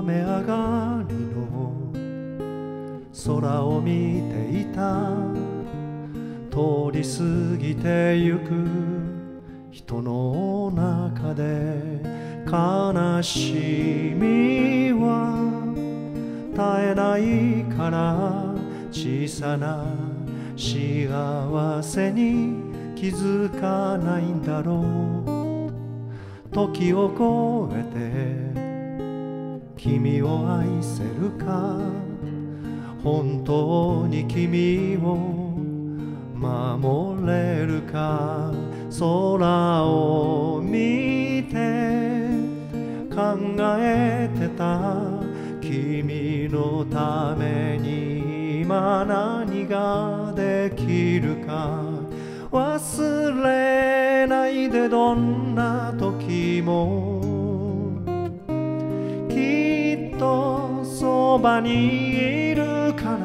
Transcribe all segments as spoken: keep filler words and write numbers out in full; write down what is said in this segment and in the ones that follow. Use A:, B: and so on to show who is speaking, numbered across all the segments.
A: 雨上がりの空を見ていた。通り過ぎてゆく人の中で悲しみは絶えないから、小さな幸せに気づかないんだろう。時を越えて君を愛せるか、本当に君を守れるか。空を見て考えてた、君のために今何ができるか。忘れないでどんな時も、きっとそばにいるから。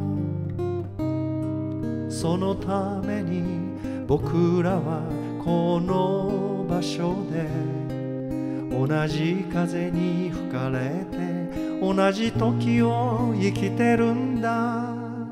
A: そのために僕らはこの場所で同じ風に吹かれて同じ時を生きてるんだ。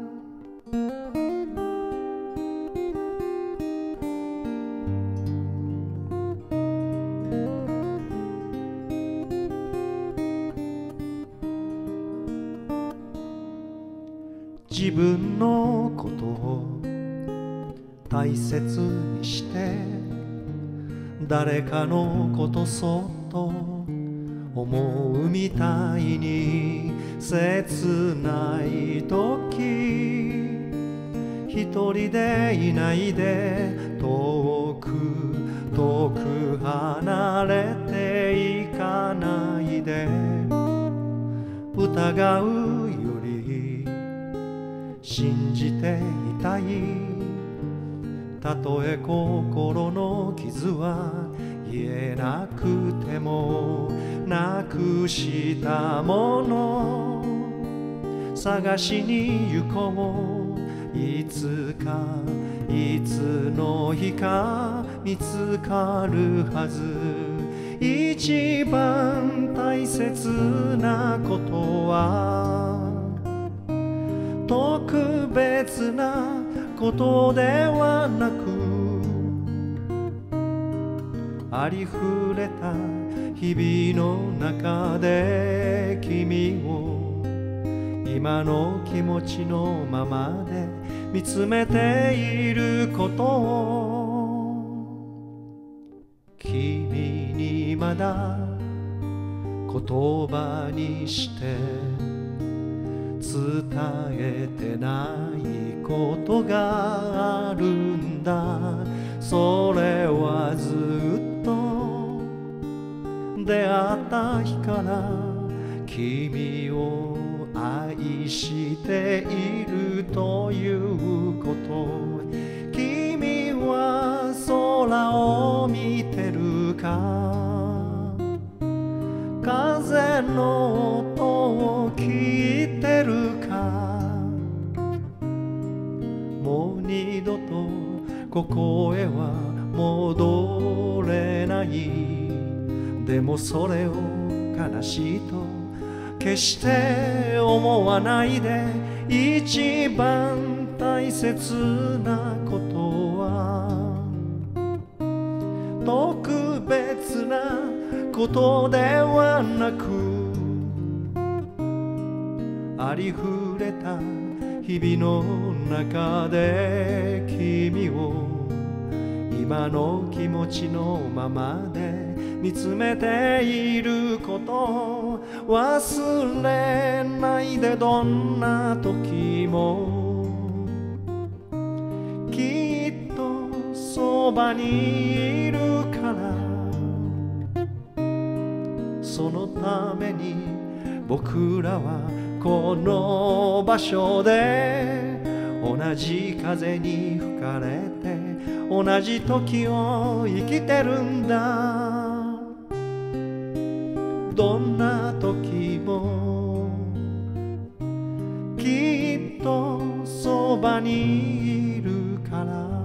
A: 自分のことを大切にして誰かのことそっと思うみたいに、切ない時一人でいないで、遠く遠く離れていかないで。疑うより信じていたい。たとえ心の傷は言えなくても、なくしたもの探しに行こう。いつかいつの日か見つかるはず。一番大切なことは特別なことではなく、ありふれた日々の中で君を今の気持ちのままで見つめていることを、君にまだ言葉にして伝えてないことがあるんだ。それはずっと出会った日から君を愛しているということ。君は空を見てるか、風の音を聞いてるか。もう二度とここへは戻れない。でもそれを悲しいと決して思わないで。一番大切なことは特別なことではなく、ありふれた日々の中で君を今の気持ちのままで見つめていることを忘れないで。どんな時もきっとそばにいるから。そのために僕らはこの場所で同じ風に吹かれて同じ時を生きてるんだ。どんな時もきっとそばにいるから。